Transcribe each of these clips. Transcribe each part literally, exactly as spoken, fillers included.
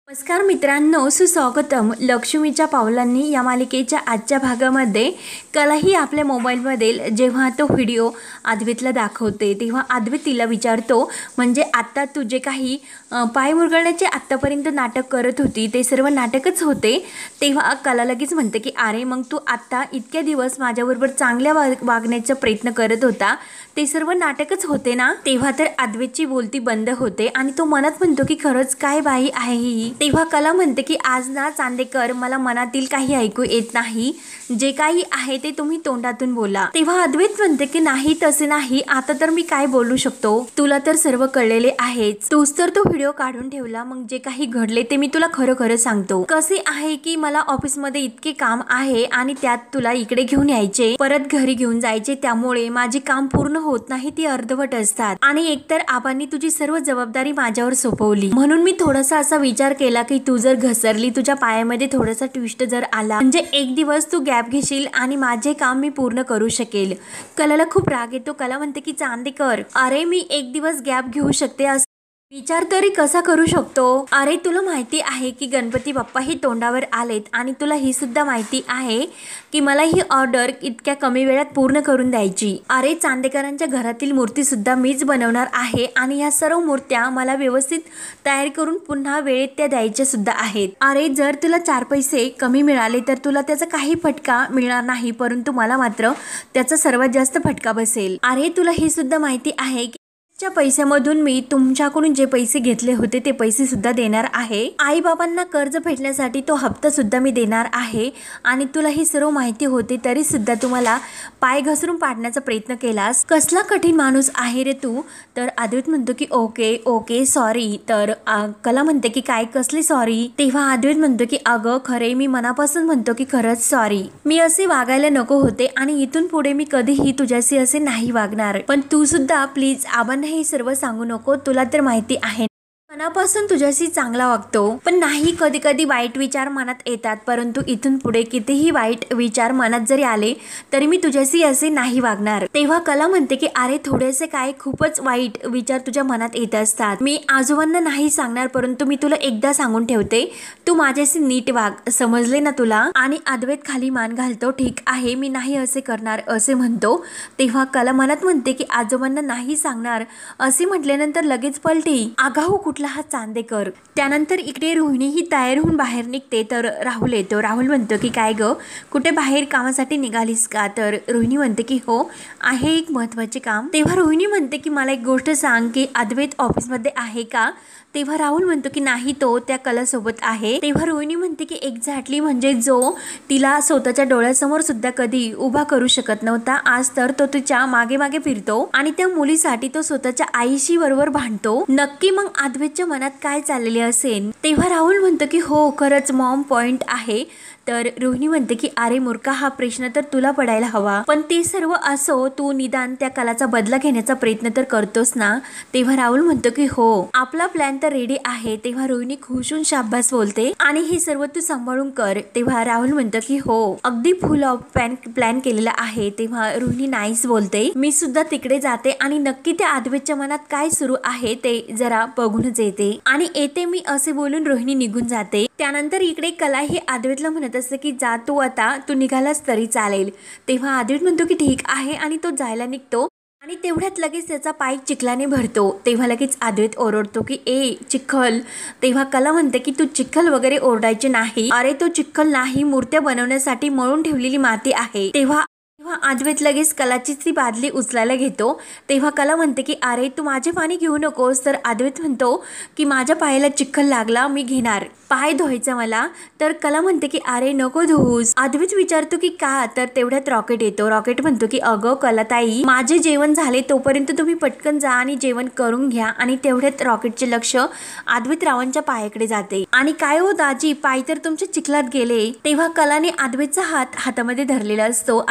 नमस्कार मित्रांनो, सुस्वागतम. लक्ष्मीच्या पावलांनी या मालिकेच्या आजच्या भागामध्ये कला ही आपल्या मोबाईलमधील जेव्हा तो व्हिडिओ अद्वैतला दाखवते तेव्हा अद्वैत तिला विचारतो, म्हणजे आत्ता तू जे काही पाय मुरगळण्याचे आत्तापर्यंत नाटक करत होती ते सर्व नाटकच होते. तेव्हा कला लगेच म्हणते की अरे मग तू आत्ता इतक्या दिवस माझ्याबरोबर चांगल्या वाग वागण्याचा प्रयत्न करत होता ते सर्व नाटकच होते ना. तेव्हा तर अद्वैतची बोलती बंद होते आणि तो मनात म्हणतो की खरंच काय बाई आहे ही. तेव्हा कला म्हणते की आज ना चांदेकर, मला मनातील काही ऐकू येत नाही, जे काही आहे ते तुम्ही तोंडातून बोला. तेव्हा अद्वैत म्हणते की नाही तसे नाही, आता तर मी काय बोलू शकतो, तुला तर सर्व कळलेले आहेच, तूच तर तो व्हिडिओ काढून ठेवला, मग जे काही घडले ते मी तुला खरं खरं सांगतो. कसे आहे की मला ऑफिसमध्ये इतके काम आहे आणि त्यात तुला इकडे घेऊन यायचे, परत घरी घेऊन जायचे, त्यामुळे माझे काम पूर्ण होत नाही, ती अर्धवट असतात आणि एकतर आबांनी तुझी सर्व जबाबदारी माझ्यावर सोपवली, म्हणून मी थोडासा असा विचार केला की तू जर घसरली, तुझ्या पायामध्ये थोडासा ट्विस्ट जर आला, म्हणजे एक दिवस तू गॅप घेशील आणि माझे काम मी पूर्ण करू शकेल. कलाला खूप राग येतो. कला म्हणते की चांदेकर, अरे मी एक दिवस गॅप घेऊ शकते असं विचार तरी कसा करू शकतो. अरे तुला माहिती आहे की गणपती बाप्पा ही तोंडावर आलेत आणि तुला ही सुद्धा माहिती आहे की मला ही ऑर्डर इतक्या कमी वेळात पूर्ण करून द्यायची. अरे चांदेकरांच्या घरातील मूर्ती सुद्धा मीच बनवणार आहे आणि या सर्व मूर्त्या मला व्यवस्थित तयार करून पुन्हा वेळेत त्या द्यायच्या सुद्धा आहेत. अरे जर तुला चार पैसे कमी मिळाले तर तुला त्याचा काही फटका मिळणार नाही, परंतु मला मात्र त्याचा सर्वात जास्त फटका बसेल. अरे तुला हे सुद्धा माहिती आहे की च्या पैशामधून मी तुमच्याकडून जे पैसे घेतले होते ते पैसे सुद्धा देणार आहे. आई बाबांना कर्ज फेडण्यासाठी तो हप्ता सुद्धा मी देणार आहे आणि तुला ही सर्व माहिती होते तरी सुद्धा तुम्हाला पाय घसरून पाडण्याचा प्रयत्न केलास. कसला कठीण माणूस आहे रे तू. तर अद्वैत म्हणतो की ओके ओके सॉरी. तर कला म्हणते की काय कसली सॉरी. तेव्हा अद्वैत म्हणतो की अगं खरे मी मनापासून म्हणतो की खरंच सॉरी, मी असे वागायला नको होते आणि इथून पुढे मी कधीही तुझ्याशी असे नाही वागणार, पण तू सुद्धा प्लीज आबांना हे सर्व सांगू नको, तुला तर माहिती आहे मनापासून तुझ्याशी चांगला वागतो, पण नाही कधी कधी वाईट विचार मनात येतात, परंतु इथून पुढे कितीही वाईट विचार मनात जरी आले तरी मी तुझ्याशी असे नाही वागणार. तेव्हा कला म्हणते की अरे थोडेसे काय खूपच वाईट विचार तुझ्या मनात येत असतात, मी आजोबांना नाही सांगणार, परंतु मी तुला एकदा सांगून ठेवते, तू माझ्याशी नीट वाग, समजले ना तुला. आणि अद्वैत खाली मान घालतो. ठीक आहे मी नाही असे करणार असे म्हणतो. तेव्हा कला मनात म्हणते की आजोबांना नाही सांगणार असे म्हटल्यानंतर लगेच पलटी, आगाऊ कुठला हा चांदेकर. त्यानंतर इकडे रोहिणी ही तयार होऊन बाहेर निघते तर राहुल येतो. राहुल म्हणतो की काय ग, कुठे बाहेर कामासाठी निघालीस का. तर रोहिणी म्हणते की हो आहे एक महत्त्वाचे काम. तेव्हा रोहिणी म्हणते की मला एक गोष्ट सांग की अद्वैत ऑफिसमध्ये आहे का. तेव्हा राहुल म्हणतो की नाही, तो त्या कलासोबत आहे. तेव्हा रोहिणी म्हणते की एक्झॅक्टली, म्हणजे जो तिला स्वतःच्या डोळ्यासमोर सुद्धा कधी उभा करू शकत नव्हता, आज तर तो तिच्या मागे मागे फिरतो आणि त्या मुलीसाठी तो स्वतःच्या आईशी बरोबर भांडतो. नक्की मग अद्वैतच्या मनात काय चाललेले असेल. तेव्हा राहुल म्हणतो की हो खरंच मॉम पॉइंट आहे. तर रोहिणी म्हणते की अरे मूर्खा, हा प्रश्न तर तुला पडायला हवा, पण ते सर्व असो, तू निदान त्या कलाचा बदला घेण्याचा प्रयत्न तर करतोस ना. तेव्हा राहुल म्हणतो की हो आपला प्लॅन तर रेडी आहे. तेव्हा रोहिणी खुशून शाबास बोलते आणि हे सर्व तू सांभाळून कर. तेव्हा राहुल म्हणतो की हो अगदी फुल ऑफ प्लॅन प्लॅन केलेला आहे. तेव्हा रोहिणी नाईस बोलते, मी सुद्धा तिकडे जाते आणि नक्की त्या अद्वैतच्या मनात काय सुरू आहे ते जरा बघूनच येते आणि येते मी असे बोलून रोहिणी निघून जाते. त्यानंतर इकडे कला ही अद्वैतला म्हणत असते की जा तू, आता तू निघालास तरी चालेल. तेव्हा अद्वैत म्हणतो की ठीक आहे आणि तो जायला निघतो आणि तेवढ्यात लगेच त्याचा पाय चिखलाने भरतो. तेव्हा लगेच अद्वैत ओरडतो की ए चिखल. तेव्हा कला म्हणते की तू चिखल वगैरे ओरडायचे नाही, अरे तो चिखल नाही, मूर्त्या बनवण्यासाठी मळून ठेवलेली माती आहे. तेव्हा तेव्हा अद्वैत लगेच कलाची ती बादली उचलायला घेतो. तेव्हा कला म्हणते की अरे तू माझे पाणी घेऊ नकोस. तर अद्वैत म्हणतो की माझ्या पायाला चिखल लागला, मी घेणार, पाय धुवायचा मला. तर कला म्हणते की अरे नको धुवूस. अद्वैत विचारतो की का. तर तेवढ्यात रॉकेट येतो. रॉकेट म्हणतो की अगं कलाताई, माझे जेवण झाले तोपर्यंत तुम्ही पटकन जा आणि जेवण करून घ्या. आणि तेवढ्यात रॉकेटचे लक्ष अद्वैत रावांच्या पायाकडे जाते आणि काय हो दाजी, पाय तर तुमच्या चिखलात गेले. तेव्हा कलाने अद्वैतचा हात हातामध्ये धरलेला असतो आणि ती रॉकेट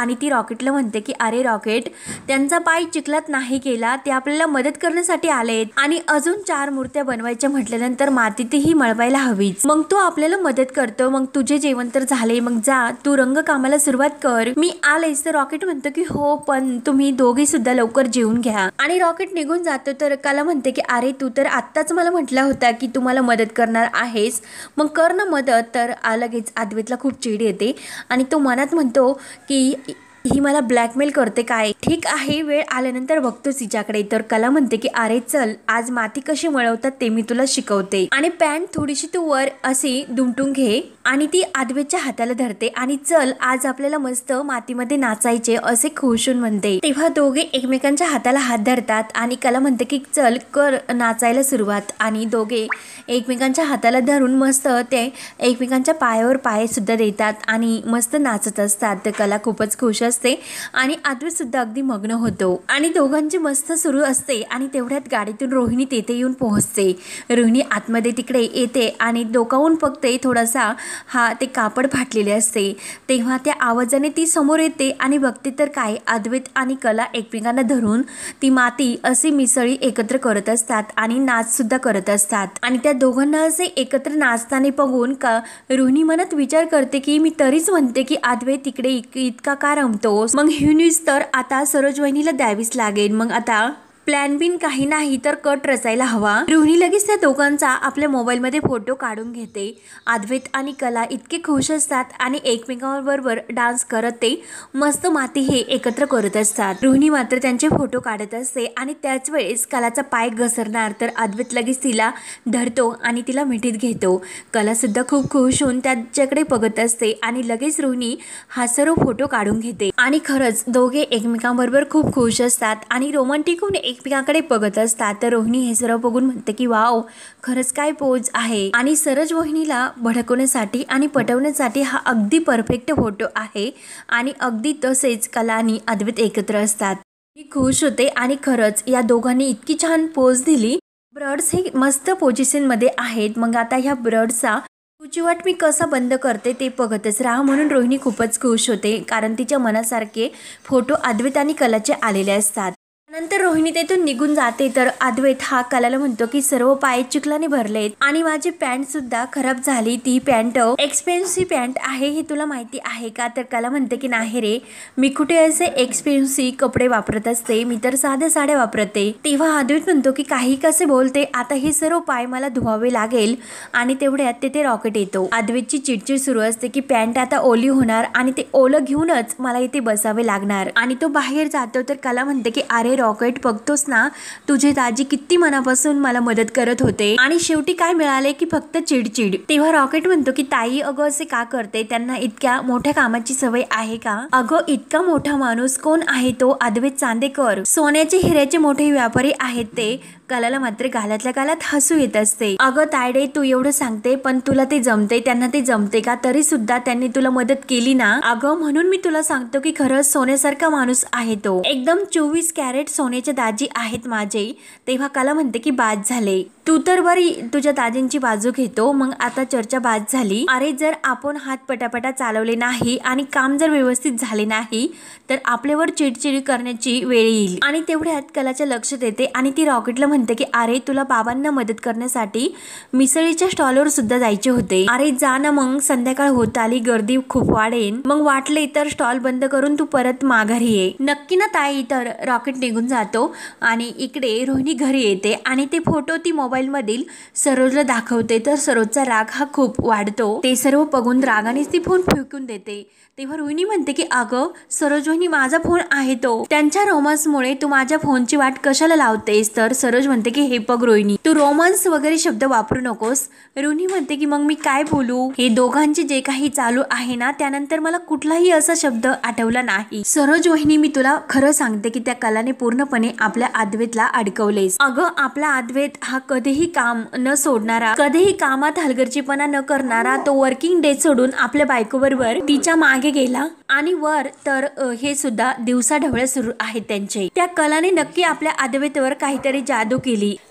रॉकेटला म्हणते की अरे रॉकेट, त्यांचा पाय चिखलात नाही गेला, ते आपल्याला मदत करण्यासाठी आलेत आणि अजून चार मूर्त्या बनवायच्या म्हटल्यानंतर मातीतही मळवायला हवीच, मग तो आपल्याला मदत करतो, मग तुझे जेवण तर झाले, मग जा तू रंग कामाला सुरुवात कर, मी आलेच. तर रॉकेट म्हणतो की हो, पण तुम्ही दोघे सुद्धा लवकर जेवून घ्या. आणि रॉकेट निघून जातो. तर कला म्हणते की अरे तू तर आत्ताच मला म्हटला होता की तू मला मदत करणार आहेस, मग कर ना मदत. तर लगेच अद्वैतला खूप चिड येते आणि तो मनात म्हणतो की ही मला ब्लॅकमेल करते काय, ठीक आहे वेळ आल्यानंतर बघतो तिच्याकडे. तर कला म्हणते की अरे चल, आज माती कशी मळवतात ते मी तुला शिकवते, आणि पॅन्ट थोडीशी तू वर अशी दुमटून घे आणि ती अद्वैतच्या हाताला धरते आणि चल आज आपल्याला मस्त मातीमध्ये नाचायचे असे खुशून म्हणते. तेव्हा दोघे एकमेकांच्या हाताला हात धरतात आणि कला म्हणते की चल कर नाचायला सुरुवात, आणि दोघे एकमेकांच्या हाताला धरून मस्त ते एकमेकांच्या पायावर पाय सुद्धा देतात आणि मस्त नाचत असतात. तर कला खूपच खुश असते आणि अद्वैत सुद्धा अगदी मग्न होतो आणि दोघांची मस्त सुरू असते. आणि तेवढ्यात गाडीतून रोहिणी तेथे येऊन पोहोचते. रोहिणी आतमध्ये तिकडे येते आणि डोकावून बघते, थोडासा हा ते कापड फाटलेले असते. तेव्हा त्या आवाजाने ती समोर येते आणि बघते तर काय, अद्वैत आणि कला एकमेकांना धरून ती माती असे मिसळी एकत्र करत असतात आणि नाच सुद्धा करत असतात. आणि त्या दोघांना असे एकत्र नाचताना बघून का रोहिणी मनात विचार करते की मी तरीच म्हणते की अद्वैत तिकडे इतका का रमतो, मग ही न्यूज तर आता सरोज वहिनीला द्यावीच लागेल. मग आता प्लॅन बिन काही नाही तर कट रचायला हवा. रोहिणी लगेच त्या दोघांचा आपल्या मोबाईलमध्ये फोटो काढून घेते. अद्वैत आणि कला इतके खुश असतात आणि एकमेकांबरोबर डान्स करत ते मस्त माती हे एकत्र करत असतात. रोहिणी मात्र त्यांचे फोटो काढत असते आणि त्याच वेळेस कलाचा पाय घसरणार तर अद्वैत लगेच तिला धरतो आणि तिला मिठीत घेतो. कला सुद्धा खूप खुश होऊन त्याच्याकडे बघत असते आणि लगेच रोहिणी हा सर्व फोटो काढून घेते. आणि खरंच दोघे एकमेकांबरोबर खूप खुश असतात आणि रोमॅन्टिक होऊन एकमेकांकडे बघत असतात. तर रोहिणी हे सर्व बघून म्हणते की वाव, खरंच काय पोज आहे. आणि सरोज वहिनीला भडकवण्यासाठी आणि पटवण्यासाठी हा अगदी परफेक्ट फोटो आहे. आणि अगदी तसेच कला आणि अद्वैत एकत्र असतात. ही खुश होते आणि खरंच या दोघांनी इतकी छान पोज दिली. ब्रड्स हे मस्त पोझिशन मध्ये आहेत. मग आता ह्या ब्रड्सचा तुझी वाट मी कसा बंद करते ते बघतच राहा, म्हणून रोहिणी खूपच खुश होते कारण तिच्या मनासारखे फोटो अद्वैत आणि कलाचे आलेले असतात. नंतर रोहिणी तेथून निघून जाते. तर अद्वैत हा कलाला म्हणतो की सर्व पाय चिखलाने भरलेत आणि माझी पॅन्ट सुद्धा खराब झाली, ती पॅन्ट एक्सपेन्सिव्ह पॅन्ट आहे हे तुला माहिती आहे का. तर कला म्हणते की नाही रे, मी कुठे असे एक्सपेन्सिव्ह कपडे वापरत असते, मी तर साध्या साड्या वापरते. तेव्हा अद्वैत म्हणतो की काही कसे बोलते, आता हे सर्व पाय मला धुवावे लागेल. आणि तेवढ्यात तेथे रॉकेट येतो. अद्वैतची चिडचिड सुरू असते की पॅन्ट आता ओली होणार आणि ते ओलं घेऊनच मला इथे बसावे लागणार, आणि तो बाहेर जातो. तर कला म्हणते की अरे रॉकेट, बघतोस ना तुझे दाजी किती मनापासून मला मदत करत होते आणि शेवटी काय मिळाले की फक्त चिडचिड. तेव्हा रॉकेट म्हणतो की ताई अगं असे का करते, त्यांना इतक्या मोठ्या कामाची सवय आहे का. अगं इतका मोठा माणूस कोण आहे तो, अद्वैत चांदेकर, सोन्याचे हिऱ्याचे मोठे व्यापारी आहेत ते. कलाला मात्र गालातल्या गालात हसू येत असते. अगं तायडे, तू एवढं सांगते पण तुला ते जमते, त्यांना ते जमते का, तरी सुद्धा त्यांनी तुला मदत केली ना. अगं म्हणून मी तुला सांगतो की खरंच सोन्यासारखा माणूस आहे तो, एकदम चोवीस कॅरेट सोन्याचे दाजी आहेत माझे. तेव्हा कला म्हणते की बाद झाले, तू तर बरी तुझ्या दाजींची बाजू घेतो. मग आता चर्चा बाद झाली. अरे जर आपण हात पटापटा चालवले नाही आणि काम जर व्यवस्थित झाले नाही तर आपल्यावर चिडचिड करण्याची वेळ येईल. आणि तेवढ्यात कलाच्या लक्षात येते आणि ती रॉकेटला म्हणते की अरे तुला बाबांना मदत करण्यासाठी मिसळीच्या स्टॉलवर सुद्धा जायचे होते. अरे जा ना, मग संध्याकाळ होत आली, गर्दी खूप वाढेल, मग वाटले तर स्टॉल बंद करून तू परत माघारी ये. नक्की ना ताई. तर रॉकेट निघून जातो आणि इकडे रोहिणी घरी येते आणि ते फोटो ती मोबाईल मधील सरोजला दाखवते. तर सरोजचा राग हा खूप वाढतो. ते सर्व बघून रागानेच ती फोन फेकून देते. तेव्हा रोहिणी म्हणते की अगं सरोज वहिनी, माझा फोन आहे तो, त्यांच्या रोमांसमुळे तू माझ्या फोनची वाट कशाला लावतेस. तर सरोज म्हणते की हे बघ रोहिणी, तू रोमांस वगैरे शब्द वापरू नकोस. रोहिणी म्हणते की मग मी काय बोलू, हे दोघांचे जे काही चालू आहे ना त्यानंतर मला कुठलाही असा शब्द आठवला नाही. सरोज वहिनी, मी तुला खरं सांगते की त्या कलाने पूर्णपणे आपल्या अद्वैतला अडकवलेस. अगं आपला अद्वैत हा कधीही काम न सोडणारा, कधीही कामात हलगर्जीपणा न करणारा, तो वर्किंग डे सोडून आपल्या बायकोबरोबर तिच्या मागे गेला आणि वर तर हे सुद्धा दिवसा ढवळ्या सुरू आहेत त्यांचे. त्या कलाने नक्की आपल्या अद्वैतवर काहीतरी जादू केली.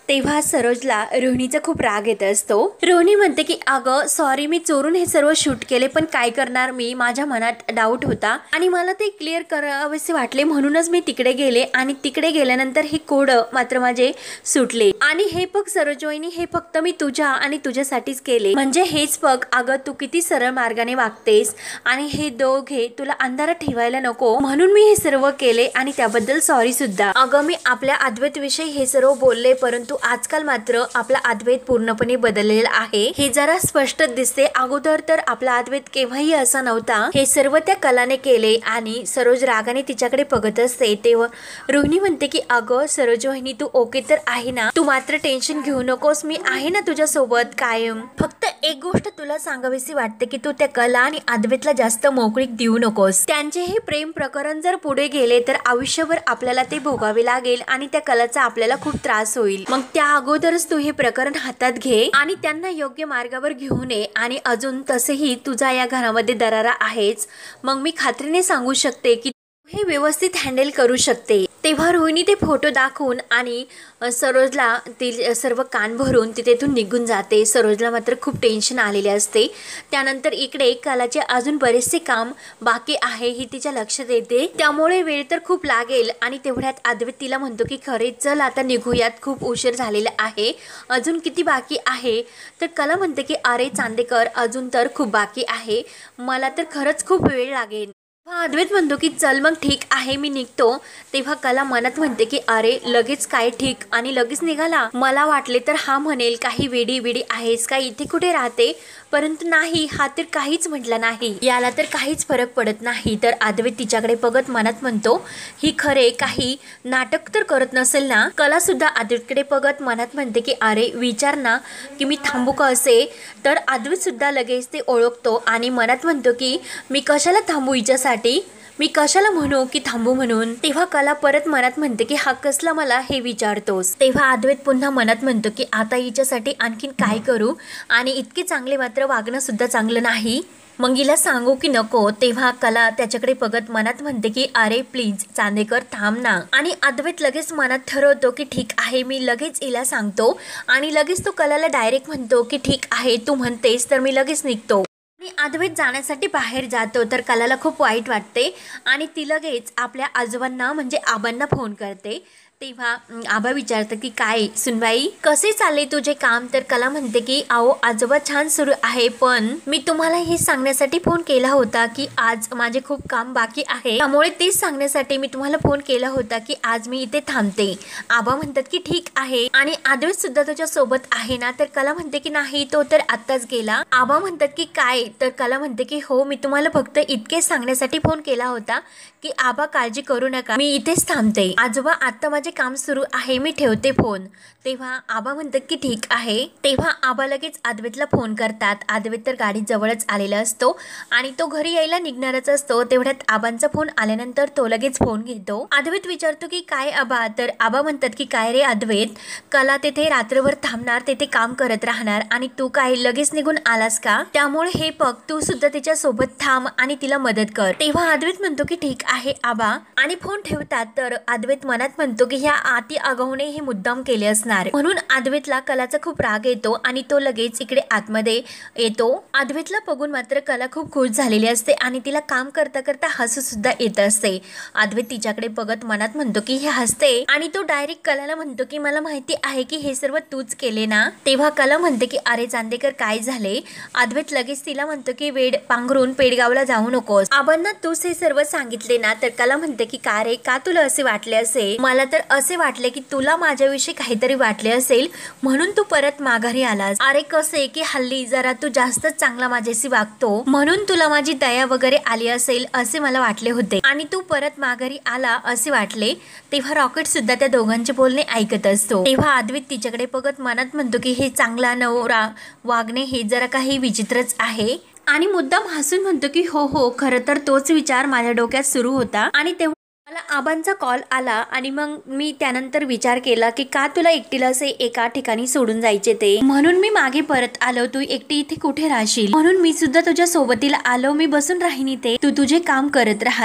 तेव्हा सरोजला रोहिणीचा खूप राग येत असतो। रोहिणी म्हणते की अगं सॉरी, मी चोरून हे सर्व शूट केले, पण काय करणार मी, माझ्या मनात डाऊट होता आणि मला ते क्लिअर करावेसे वाटले म्हणूनच मी तिकडे गेले आणि तिकडे गेल्यानंतर हे कोड मात्र माझे सुटले आणि हे बघ सरोज वहिनी, हे फक्त मी तुझ्या आणि तुझ्यासाठीच केले, म्हणजे हेच बघ अगं तू किती सरळ मार्गाने वागतेस आणि हे दोघे तुला अंधारात ठेवायला नको म्हणून मी हे सर्व केले आणि त्याबद्दल सॉरी सुद्धा। अगं मी आपल्या अद्वैत विषयी हे सर्व बोलले, परंतु आजकाल मात्र आपला अद्वैत पूर्णपणे बदललेला आहे हे जरा स्पष्ट दिसते। अगोदर तर आपला अद्वैत केव्हाही असा नव्हता। हे सर्व त्या कलाने केले आणि सरोज रागाने तिच्याकडे बघत असते तेव्हा रोहिणी म्हणते की अगं सरोज वहिनी तू ओके तर आहे ना, तू मात्र टेन्शन घेऊ नकोस, मी आहे ना तुझ्या सोबत कायम। फक्त एक गोष्ट तुला सांगावीशी वाटते की तू त्या कला आणि अद्वैतला जास्त मोकळीक देऊ नकोस। त्यांचे हे प्रेम प्रकरण जर पुढे गेले तर आयुष्यभर आपल्याला ते भोगावे लागेल आणि त्या कलाचा आपल्याला खूप त्रास होईल। मग त्या अगोदरच तू हे प्रकरण हातात घे आणि त्यांना योग्य मार्गावर घेऊन ये। आणि अजून तसेही तुझा या घरामध्ये दरारा आहेच, मग मी खात्रीने सांगू शकते की हे व्यवस्थित हँडल करू शकते। तेव्हा रोहिणी ते फोटो दाखवून आणि सरोजला ती सर्व कान भरून ती तेथून निघून जाते। सरोजला मात्र खूप टेन्शन आलेले असते। त्यानंतर इकडे कलाचे अजून बरेचसे काम बाकी आहे हे तिच्या लक्षात येते, त्यामुळे वेळ तर खूप लागेल आणि तेवढ्यात अद्वैत तिला म्हणतो की खरे चल आता निघूयात, खूप उशीर झालेला आहे, अजून किती बाकी आहे। तर कला म्हणते की अरे चांदेकर अजून तर खूप बाकी आहे, मला तर खरंच खूप वेळ लागेल। अद्वैत म्हणतो की चल मग ठीक आहे मी निघतो। तेव्हा कला मनात म्हणते की अरे लगेच काय ठीक आणि लगेच निघाला, मला वाटले तर हा म्हणेल काही वेडी वेडी आहेस का, इथे कुठे राहते, परंतु नाही, हा तर काहीच म्हटला नाही, याला तर काहीच फरक पडत नाही। तर अद्वैत तिच्याकडे बघत मनात म्हणतो ही खरे काही नाटक तर करत नसेल ना। कला सुद्धा अद्वैतकडे बघत मनात म्हणते की अरे विचार ना की मी थांबू का असे। तर अद्वैत सुद्धा लगेच ते ओळखतो आणि मनात म्हणतो की मी कशाला थांबू हिच्यासाठी, मी कशाला म्हणू की थांबू म्हणून। तेव्हा कला परत मनात म्हणते की हा कसला मला हे विचारतोस। तेव्हा अद्वैत पुन्हा मनात म्हणतो की आता हिच्यासाठी आणखीन काय करू आणि इतके चांगले मात्र वागणं सुद्धा चांगलं नाही, मग हिला सांगू की नको। तेव्हा कला त्याच्याकडे बघत मनात म्हणते की अरे प्लीज चांदेकर थांब ना। आणि अद्वैत लगेच मनात ठरवतो की ठीक आहे मी लगेच हिला सांगतो आणि लगेच तो कलाला डायरेक्ट म्हणतो की ठीक आहे तू म्हणतेस तर मी लगेच निघतो। आणि अद्वैत जाण्यासाठी बाहेर जातो तर कलाला खूप वाईट वाटते आणि ती लगेच आपल्या आजोबांना म्हणजे आबांना फोन करते। तेव्हा आबा विचारतं की काय सुनबाई कसे चालले तुझे काम। तर कला म्हणते की आओ आजोबा छान सुरू आहे, पण मी तुम्हाला हे सांगण्यासाठी फोन केला होता की आज माझे खूप काम बाकी आहे, त्यामुळे तेच सांगण्यासाठी मी तुम्हाला फोन केला होता की आज मी इथे थांबते। आबा म्हणतात की ठीक आहे आणि अद्वैत सुद्धा तुझ्या सोबत आहे ना। तर कला म्हणते की नाही तो तर आत्ताच गेला। आबा म्हणतात की काय, तर कला म्हणते की हो मी तुम्हाला फक्त इतकेच सांगण्यासाठी फोन केला होता की आबा काळजी करू नका, मी इथेच थांबते, आजोबा आता माझे काम सुरू आहे, मी ठेवते फोन। तेव्हा आबा म्हणतात की ठीक आहे। तेव्हा आबा लगेच अद्वैतला फोन करतात। अद्वैत तर गाडी जवळच आलेला असतो आणि तो घरी यायला निघणारच असतो। तेवढ्यात आबांचा फोन आल्यानंतर तो लगेच फोन घेतो। अद्वैत विचारतो की काय आबा, तर आबा म्हणतात की काय रे अद्वैत, कला तेथे रात्रभर थांबणार, तेथे काम करत राहणार आणि तू काय लगेच निघून आलास का, त्यामुळे हे बघ तू सुद्धा तिच्या सोबत थांब आणि तिला मदत कर। तेव्हा अद्वैत म्हणतो की ठीक आहे आबा आणि फोन ठेवतात। तर अद्वैत मनात म्हणतो की ह्या आती आगाऊने हे मुद्दाम केले असणार, म्हणून अद्वैतला कलाचा खूप राग येतो आणि तो लगेच इकडे आतमध्ये येतो। अद्वैतला बघून मात्र कला खूप खुश झालेली असते आणि तिला काम करता करता हसू सुद्धा येत असते। अद्वैत तिच्याकडे बघत मनात म्हणतो की हे हसते आणि तो डायरेक्ट कलाला म्हणतो की मला माहिती आहे की हे सर्व तूच केले ना। तेव्हा कला म्हणते की अरे चांदेकर काय झाले। अद्वैत लगेच तिला म्हणतो की वेड पांघरून पेडगावला जाऊ नकोस, आबांना तूच हे सर्व सांगितले ना। तर कला म्हणते की का रे, का तुला असे वाटले असे, मला तर असे वाटले की तुला माझ्याविषयी काहीतरी वाटले असेल म्हणून तू परत माघारी आलास। अरे कसे की हल्ली जरा तू जास्तच चांगला माझ्याशी वागतो म्हणून तुला माझी दया वगैरे आली असेल असे मला वाटले होते आणि तू परत माघारी आला असे वाटले। तेव्हा रॉकेट सुद्धा त्या दोघांचे बोलणे ऐकत असतो। तेव्हा अद्वैत तिच्याकडे बघत मनात म्हणतो की हे चांगला नवरा वागणे हे जरा काही विचित्रच आहे आणि मुद्दाम हसून म्हणतो की हो हो खरं तर तोच विचार माझ्या डोक्यात सुरू होता आणि तेव्हा मला आबांचा कॉल आला आणि मग मी त्यानंतर विचार केला की का तुला एकटीला असे एका ठिकाणी सोडून जायचे ते, म्हणून मी मागे परत आलो, तू एकटी इथे कुठे राहशील, म्हणून मी सुद्धा तुझ्या सोबतीला आलो, मी बसून राहीन इथे, तू तुझे काम करत राहा।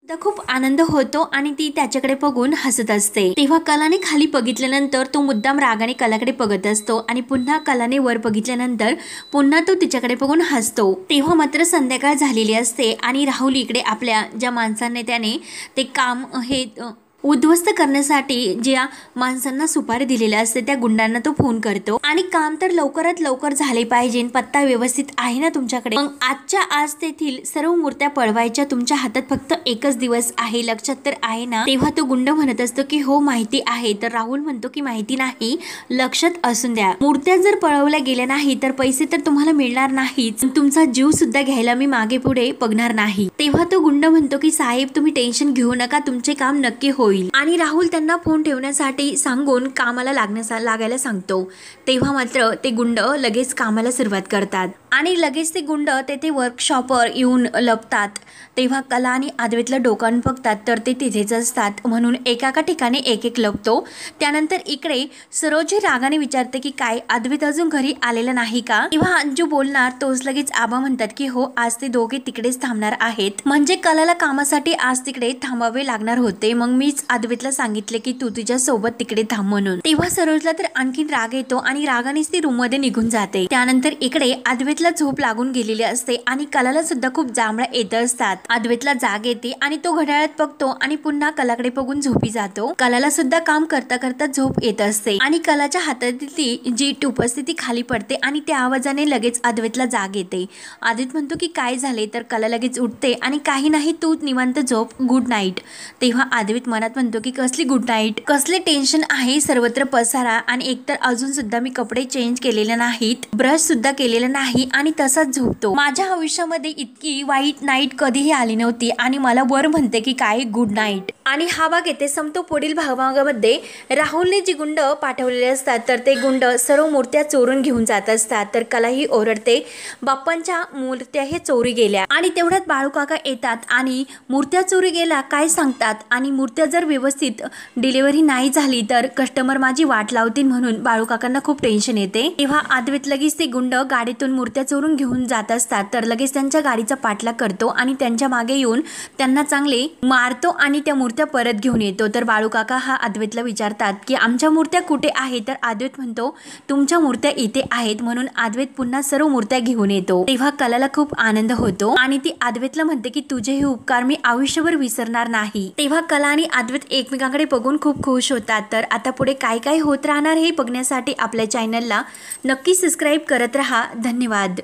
तर खूप आनंद होतो आणि ती त्याच्याकडे बघून हसत असते। तेव्हा कलाने खाली बघितल्यानंतर तो मुद्दाम रागाने कलाकडे बघत असतो आणि पुन्हा कलाने वर बघितल्यानंतर पुन्हा तो तिच्याकडे बघून हसतो। तेव्हा मात्र संध्याकाळ झालेली असते आणि राहुल इकडे आपल्या ज्या माणसांनी त्याने ते काम हे उद्ध्वस्त करण्यासाठी ज्या माणसांना सुपारी दिलेल्या असते त्या गुंडांना तो फोन करतो आणि काम तर लवकरात लवकर झाले पाहिजे, पत्ता व्यवस्थित आहे ना तुमच्याकडे, मग आजच्या आज तेथील सर्व मूर्त्या पळवायच्या, तुमच्या हातात फक्त एकच दिवस आहे, लक्षात तर आहे ना। तेव्हा तो गुंड म्हणत असतो की हो माहिती आहे। तर राहुल म्हणतो की माहिती नाही, लक्षात असून द्या, मूर्त्या जर पळवल्या गेल्या नाही तर पैसे तर तुम्हाला मिळणार नाहीच, तुमचा जीव सुद्धा घ्यायला मी मागे पुढे बघणार नाही। तेव्हा तो गुंड म्हणतो की साहेब तुम्ही टेन्शन घेऊ नका, तुमचे काम नक्की होईल। आणि राहुल त्यांना फोन ठेवण्यासाठी सांगून कामाला लागण्यास लागायला सांगतो। तेव्हा मात्र ते गुंड लगेच कामाला सुरुवात करतात आणि लगेच ते गुंड तेथे वर्कशॉपवर येऊन लपतात। तेव्हा कला आणि अद्वैतला डोकावून बघतात तर ते तिथेच असतात, म्हणून एका ठिकाणी एक एक लपतो। त्यानंतर इकडे सरोजी रागाने विचारते की काय अद्वैत अजून घरी आलेला नाही का? तेव्हा अंजू बोलणार तोच लगेच आबा म्हणतात की हो आज ते दोघे तिकडेच थांबणार आहेत, म्हणजे कलाला कामासाठी आज तिकडे थांबावे लागणार होते, मग मीच अद्वैतला सांगितले की तू तुझ्या सोबत तिकडे थांब म्हणून। तेव्हा सरोजला तर आणखीन राग येतो आणि रागानेच ती रूम मध्ये निघून जाते। त्यानंतर इकडे अद्वैतला झोप लागून गेलेली असते आणि कलाला सुद्धा खूप जांभळ्या येत असतात। अद्वैतला जाग येते आणि तो घड्याळात बघतो आणि पुन्हा कलाकडे बघून झोपी जातो। कलाला सुद्धा काम करता करता झोप येत असते आणि कलाच्या हातातली जी टूप असते ती खाली पडते आणि त्या आवाजाने लगेच अद्वैतला जाग येते। अद्वैत म्हणतो की काय झाले? तर कला लगेच उठते आणि काही नाही तू निवांत झोप, गुड नाईट। तेव्हा अद्वैत मनात म्हणतो की कसली गुड नाईट, कसले टेन्शन आहे, सर्वत्र पसारा आणि एकतर अजून सुद्धा मी कपडे चेंज केलेले नाहीत, ब्रश सुद्धा केलेला नाही आणि तसाच झोपतो। माझ्या आयुष्यामध्ये इतकी वाईट नाईट कधीही आली नव्हती आणि मला वर म्हणते की काय गुड नाईट। आणि हा भाग येथे संपतो। पुढील भागामध्ये राहुलने जी गुंड पाठवलेले असतात तर ते गुंड सर्व मूर्त्या चोरून घेऊन जात असतात, तर कलाही ओरडते बाप्पांच्या मूर्त्या हे चोरी गेल्या आणि तेवढ्यात बाळू काका येतात आणि मूर्त्या चोरी गेल्या काय सांगतात आणि मूर्त्या जर व्यवस्थित डिलिव्हरी नाही झाली तर कस्टमर माझी वाट लावतील, म्हणून बाळू काकांना खूप टेन्शन येते। तेव्हा अद्वैत लगेच ते गुंड गाडीतून मूर्त्या चोरून घेऊन जात असतात, तर लगेच त्यांच्या गाडीचा पाठलाग करतो आणि त्यांच्या मागे येऊन त्यांना चांगले मारतो आणि त्या मूर्त्या परत घेऊन येतो। तर बाळू काका हा अद्वैतला विचारतात की आमच्या मूर्त्या कुठे आहेत? तर अद्वैत म्हणतो तुमच्या मूर्त्या इथे आहेत, म्हणून अद्वैत पुन्हा सर्व मूर्त्या घेऊन येतो। तेव्हा कलाला खूप आनंद होतो आणि ती अद्वैतला म्हणते की तुझे हे उपकार मी आयुष्यभर विसरणार नाही। तेव्हा कला आणि अद्वैत एकमेकांकडे बघून खूप खुश होतात। तर आता पुढे काय काय होत राहणार हे बघण्यासाठी आपल्या चॅनलला नक्की सबस्क्राईब करत रहा। धन्यवाद।